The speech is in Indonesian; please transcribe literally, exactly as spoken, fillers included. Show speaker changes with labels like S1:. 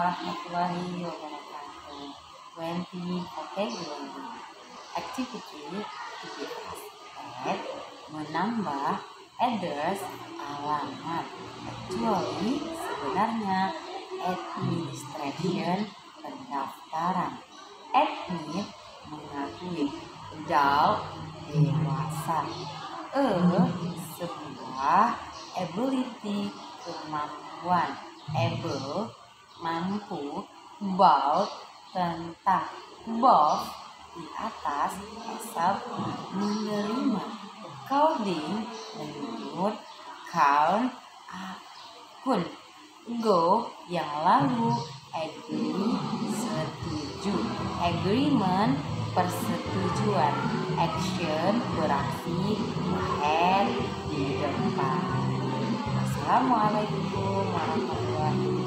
S1: warahmatullahi wabarakatuh. twenty vocabulary. Activity aktivitas add menambah address alamat. Actually sebenarnya administration pendaftaran. Admit mengakui. Adult dewasa. E sebuah ability kemampuan. Able mampu. About tentang. Above di atas. Accept menerima. Coding menurut. Count akun. Go yang lalu. Agree setuju. Agreement persetujuan. Action beraksi. Ahead di depan. Assalamualaikum warahmatullahi wabarakatuh.